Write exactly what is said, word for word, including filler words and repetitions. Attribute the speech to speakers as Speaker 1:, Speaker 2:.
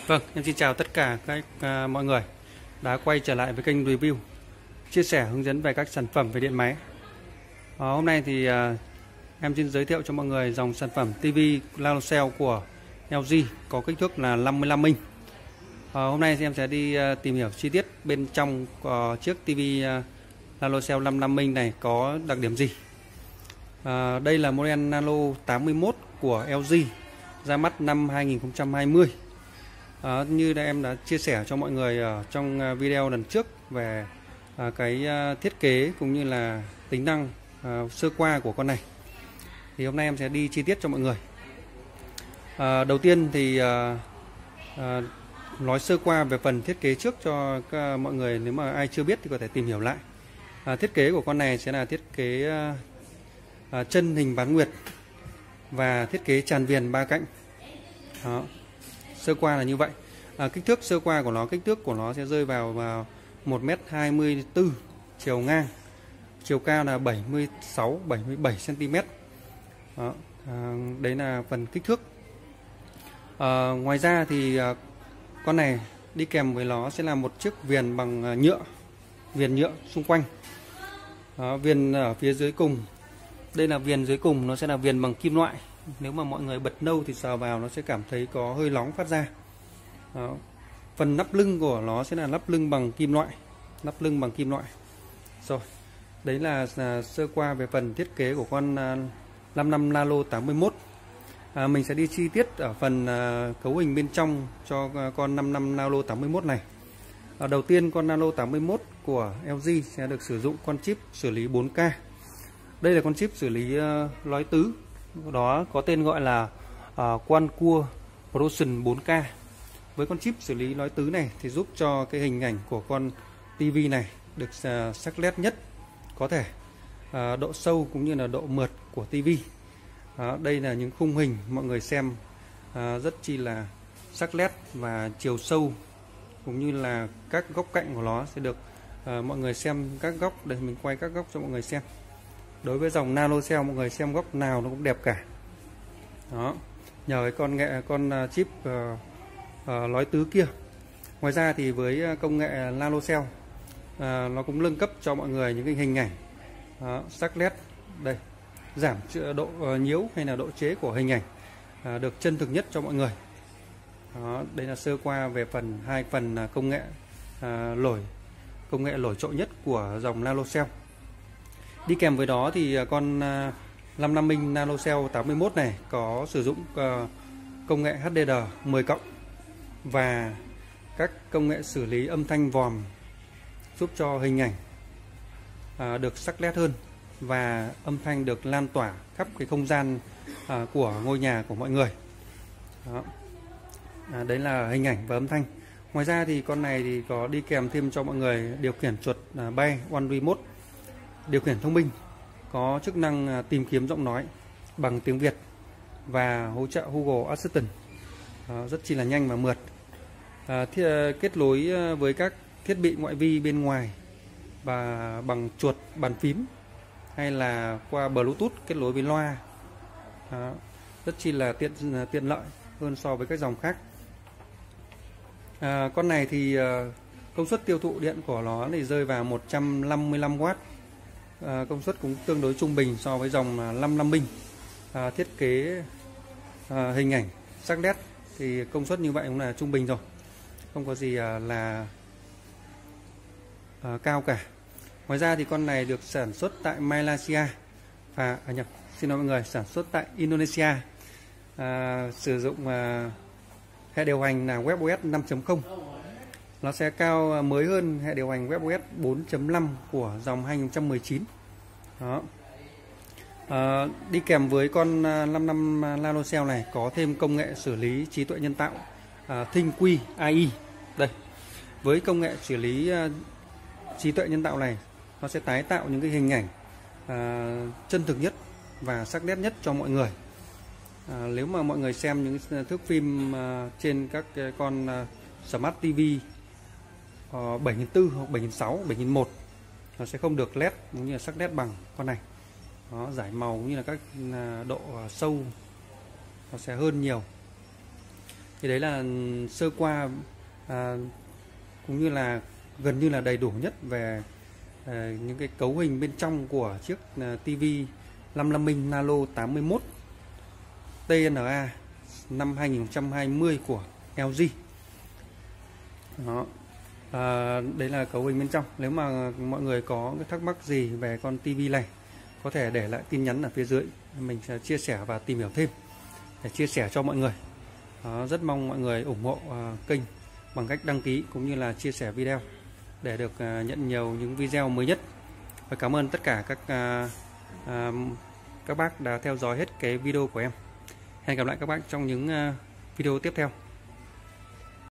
Speaker 1: Vâng, em xin chào tất cả các uh, mọi người đã quay trở lại với kênh review, chia sẻ hướng dẫn về các sản phẩm về điện máy. Uh, hôm nay thì uh, em xin giới thiệu cho mọi người dòng sản phẩm ti vi NanoCell của lờ giê có kích thước là năm mươi lăm inch. Uh, hôm nay thì em sẽ đi uh, tìm hiểu chi tiết bên trong uh, chiếc ti vi uh, NanoCell năm mươi lăm inch này có đặc điểm gì. Uh, đây là model Nano tám mươi mốt của lờ giê ra mắt năm hai nghìn không trăm hai mươi. À, như đã em đã chia sẻ cho mọi người ở trong video lần trước về à, cái à, thiết kế cũng như là tính năng à, sơ qua của con này, thì hôm nay em sẽ đi chi tiết cho mọi người. À, đầu tiên thì à, à, nói sơ qua về phần thiết kế trước cho các, mọi người, nếu mà ai chưa biết thì có thể tìm hiểu lại. À, thiết kế của con này sẽ là thiết kế à, à, chân hình bán nguyệt và thiết kế tràn viền ba cạnh. Đó. Sơ qua là như vậy. À, kích thước sơ qua của nó, kích thước của nó sẽ rơi vào, vào một mét hai mươi tư chiều ngang, chiều cao là bảy mươi sáu bảy mươi bảy xăng ti mét. Đó, à, đấy là phần kích thước. À, ngoài ra thì à, con này đi kèm với nó sẽ là một chiếc viền bằng nhựa, viền nhựa xung quanh. Đó, viền ở phía dưới cùng, đây là viền dưới cùng, nó sẽ là viền bằng kim loại. Nếu mà mọi người bật nâu thì sờ vào nó sẽ cảm thấy có hơi nóng phát ra. Đó. Phần nắp lưng của nó sẽ là nắp lưng bằng kim loại, nắp lưng bằng kim loại. Rồi, đấy là, là sơ qua về phần thiết kế của con uh, năm mươi lăm Nano tám mươi mốt. À, mình sẽ đi chi tiết ở phần uh, cấu hình bên trong cho uh, con năm mươi lăm Nano tám mươi mốt này. À, đầu tiên con Nano tám mươi mốt của lờ giê sẽ được sử dụng con chip xử lý bốn K. Đây là con chip xử lý uh, lõi tứ, đó có tên gọi là uh, Quad-Core Procision bốn K. Với con chip xử lý lõi tứ này thì giúp cho cái hình ảnh của con ti vi này được uh, sắc nét nhất có thể, uh, độ sâu cũng như là độ mượt của ti vi. Uh, đây là những khung hình mọi người xem uh, rất chi là sắc nét, và chiều sâu cũng như là các góc cạnh của nó sẽ được uh, mọi người xem các góc. Đây mình quay các góc cho mọi người xem. Đối với dòng NanoCell, mọi người xem góc nào nó cũng đẹp cả. Đó, nhờ cái con nghệ con chip uh, uh, lõi tứ kia. Ngoài ra thì với công nghệ NanoCell, uh, nó cũng nâng cấp cho mọi người những cái hình ảnh đó, sắc nét, đây, giảm độ uh, nhiễu hay là độ chế của hình ảnh uh, được chân thực nhất cho mọi người. Đó, đây là sơ qua về phần hai phần uh, công nghệ uh, nổi công nghệ nổi trội nhất của dòng NanoCell. Đi kèm với đó thì con năm mươi lăm inch NanoCell tám mươi mốt này có sử dụng công nghệ hát đê rờ mười cộng và các công nghệ xử lý âm thanh vòm, giúp cho hình ảnh được sắc nét hơn và âm thanh được lan tỏa khắp cái không gian của ngôi nhà của mọi người. Đó. À, đấy là hình ảnh và âm thanh. Ngoài ra thì con này thì có đi kèm thêm cho mọi người điều khiển chuột bay One Remote, điều khiển thông minh, có chức năng tìm kiếm giọng nói bằng tiếng Việt và hỗ trợ Google Assistant. Đó, rất chi là nhanh và mượt. À, thiết, kết nối với các thiết bị ngoại vi bên ngoài và bằng chuột bàn phím hay là qua Bluetooth kết nối với loa. Đó, rất chi là tiện tiện lợi hơn so với các dòng khác. À, con này thì công suất tiêu thụ điện của nó thì rơi vào một trăm năm mươi lăm oát. À, công suất cũng tương đối trung bình so với dòng năm mươi lăm inch. À, thiết kế à, hình ảnh sắc nét thì công suất như vậy cũng là trung bình rồi, không có gì à, là à, cao cả. Ngoài ra thì con này được sản xuất tại Malaysia và à, nhập, xin lỗi mọi người, sản xuất tại Indonesia. À, sử dụng à, hệ điều hành là WebOS năm chấm không. Nó sẽ cao mới hơn hệ điều hành WebOS bốn chấm năm của dòng hai nghìn không trăm mười chín. Đó. À, đi kèm với con năm mươi lăm NanoCell này có thêm công nghệ xử lý trí tuệ nhân tạo à, ThinQ a i. Đây, với công nghệ xử lý uh, trí tuệ nhân tạo này, nó sẽ tái tạo những cái hình ảnh à, chân thực nhất và sắc nét nhất cho mọi người. À, nếu mà mọi người xem những thước phim uh, trên các cái con uh, Smart ti vi uh, bảy nghìn bốn trăm hoặc bảy nghìn sáu trăm, bảy nghìn một trăm, nó sẽ không được led cũng như là sắc nét bằng con này. Đó, giải màu cũng như là các uh, độ uh, sâu nó sẽ hơn nhiều. Thì đấy là sơ qua à, cũng như là gần như là đầy đủ nhất về à, những cái cấu hình bên trong của chiếc à, ti vi năm mươi lăm inch Nano tám mươi mốt tê en a năm hai nghìn không trăm hai mươi của lờ giê. Đó. À, đấy là cấu hình bên trong. Nếu mà mọi người có cái thắc mắc gì về con tivi này, có thể để lại tin nhắn ở phía dưới, mình sẽ chia sẻ và tìm hiểu thêm để chia sẻ cho mọi người. Đó, rất mong mọi người ủng hộ uh, kênh bằng cách đăng ký cũng như là chia sẻ video để được uh, nhận nhiều những video mới nhất. Và cảm ơn tất cả các uh, uh, các bác đã theo dõi hết cái video của em. Hẹn gặp lại các bác trong những uh, video tiếp theo.